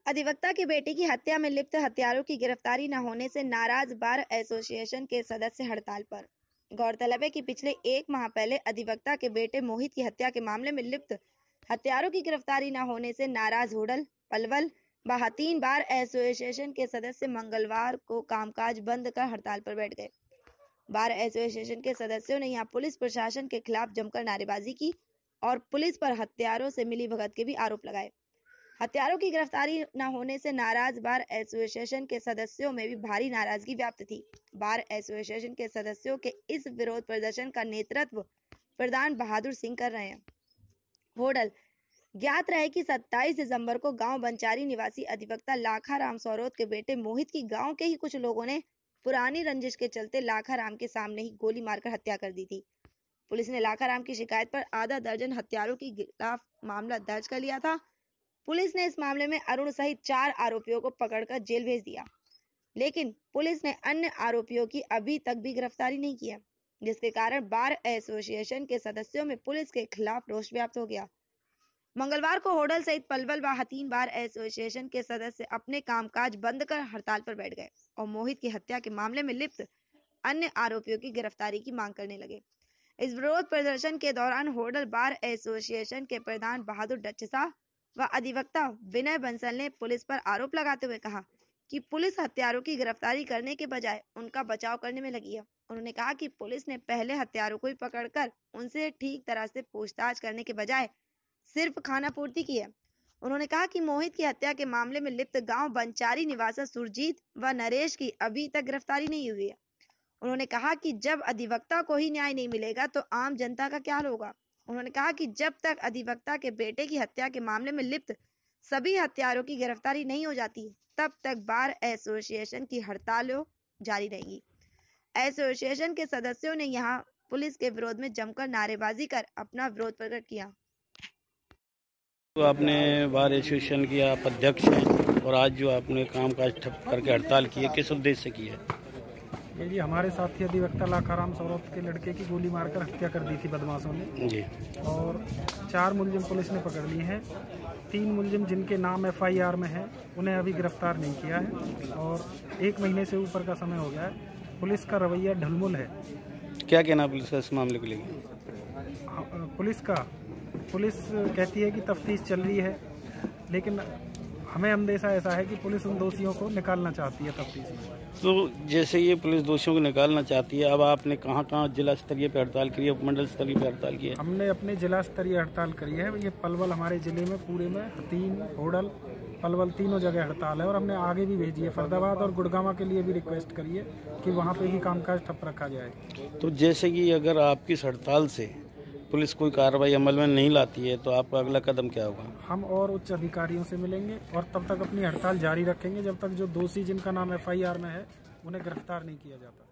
अधिवक्ता की बेटी की हत्या में लिप्त हत्यारों की गिरफ्तारी न होने से नाराज बार एसोसिएशन के सदस्य हड़ताल पर। गौरतलब है कि पिछले एक माह पहले अधिवक्ता के बेटे मोहित की हत्या के मामले में लिप्त हत्यारों की गिरफ्तारी न होने से नाराज होडल, पलवल व हथीन बार एसोसिएशन के सदस्य मंगलवार को कामकाज बंद कर हड़ताल पर बैठ गए। बार एसोसिएशन के सदस्यों ने यहां पुलिस प्रशासन के खिलाफ जमकर नारेबाजी की और पुलिस पर हत्यारों से मिलीभगत के भी आरोप लगाए। हत्यारों की गिरफ्तारी न होने से नाराज बार एसोसिएशन के सदस्यों में भी भारी नाराजगी व्याप्त थी। बार एसोसिएशन के सदस्यों के इस विरोध प्रदर्शन का नेतृत्व प्रधान बहादुर सिंह कर रहे हैं। होडल ज्ञात रहे कि 27 दिसंबर को गांव बंचारी निवासी अधिवक्ता लाखाराम सौरोत के बेटे मोहित की गांव के ही कुछ लोगों ने पुरानी रंजिश के चलते लाखाराम के सामने ही गोली मारकर हत्या कर दी थी। पुलिस ने लाखाराम की शिकायत पर आधा दर्जन हत्यारों के खिलाफ मामला दर्ज कर लिया था। पुलिस ने इस मामले में अरुण सहित 4 आरोपियों को पकड़कर जेल भेज दिया, लेकिन पुलिस ने अन्य आरोपियों की अभी तक भी गिरफ्तारी नहीं की है, जिसके कारण बार एसोसिएशन के सदस्यों में पुलिस के खिलाफ रोष व्याप्त हो गया। मंगलवार को होडल सहित पलवल व हथीन बार एसोसिएशन के सदस्य अपने कामकाज बंद कर हड़ताल पर बैठ गए और मोहित की हत्या के मामले में लिप्त अन्य आरोपियों की गिरफ्तारी की मांग करने लगे। इस विरोध प्रदर्शन के दौरान होडल बार एसोसिएशन के प्रधान बहादुर डच्चा व अधिवक्ता विनय बंसल ने पुलिस पर आरोप लगाते हुए कहा कि पुलिस हत्यारों की गिरफ्तारी करने के बजाय उनका बचाव करने में लगी है। उन्होंने कहा कि पुलिस ने पहले हत्यारों को ही पकड़कर उनसे ठीक तरह से पूछताछ करने के बजाय सिर्फ खानापूर्ति की है। उन्होंने कहा कि मोहित की हत्या के मामले में लिप्त गांव बंचारी निवासी सुरजीत व नरेश की अभी तक गिरफ्तारी नहीं हुई है। उन्होंने कहा कि जब अधिवक्ता को ही न्याय नहीं मिलेगा तो आम जनता का क्या हाल होगा। उन्होंने कहा कि जब तक अधिवक्ता के बेटे की हत्या के मामले में लिप्त सभी हत्यारों की गिरफ्तारी नहीं हो जाती, तब तक बार एसोसिएशन की हड़तालें जारी रहेगी। एसोसिएशन के सदस्यों ने यहां पुलिस के विरोध में जमकर नारेबाजी कर अपना विरोध प्रकट किया। तो आपने बार एसोसिएशन की आप अध्यक्ष हैं और आज जो आपने कामकाज ठप करके हड़ताल की है, किस उद्देश्य से की है? ये हमारे साथी अधिवक्ता लाखाराम सौरोत के लड़के की गोली मारकर हत्या कर दी थी बदमाशों ने जी, और 4 मुलजिम पुलिस ने पकड़ लिए हैं। 3 मुलजिम जिनके नाम FIR में है उन्हें अभी गिरफ्तार नहीं किया है और 1 महीने से ऊपर का समय हो गया है। पुलिस का रवैया ढलमुल है। क्या कहना पुलिस का इस मामले को लेकर? पुलिस कहती है कि तफ्तीश चल रही है, लेकिन हमें अंदेशा ऐसा है कि पुलिस उन दोषियों को निकालना चाहती है तफ्तीश में। तो जैसे ये पुलिस दोषियों को निकालना चाहती है, अब आपने कहाँ जिला स्तरीय पे हड़ताल करी है, उपमंडल स्तरीय पे हड़ताल की है? हमने अपने जिला स्तरीय हड़ताल करी है। ये पलवल हमारे जिले में पूरे में हथीन, होडल, पलवल तीनों जगह हड़ताल है और हमने आगे भी भेजी है। फरीदाबाद और गुड़गांव के लिए भी रिक्वेस्ट करी है कि वहाँ पे भी कामकाज ठप रखा जाए। तो जैसे कि अगर आपकी इस हड़ताल से पुलिस कोई कार्रवाई अमल में नहीं लाती है तो आपका अगला कदम क्या होगा? हम और उच्च अधिकारियों से मिलेंगे और तब तक अपनी हड़ताल जारी रखेंगे जब तक जो दोषी जिनका नाम FIR में है उन्हें गिरफ्तार नहीं किया जाता।